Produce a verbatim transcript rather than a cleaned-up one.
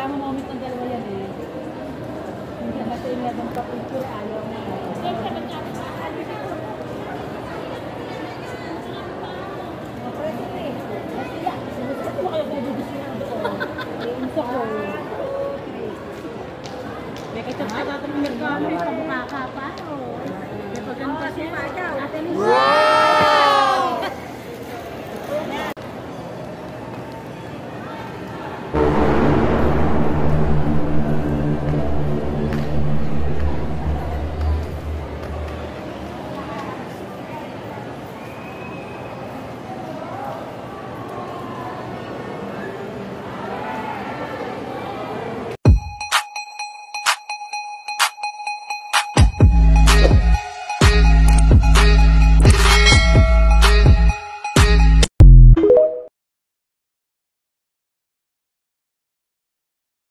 kaya mo moment ng dalawa yan eh. Hindi na kasi nga ng kapulture, ayaw na. May kacap ka tatang nagkamay, pabukaka pa. May paganda si Pagaw.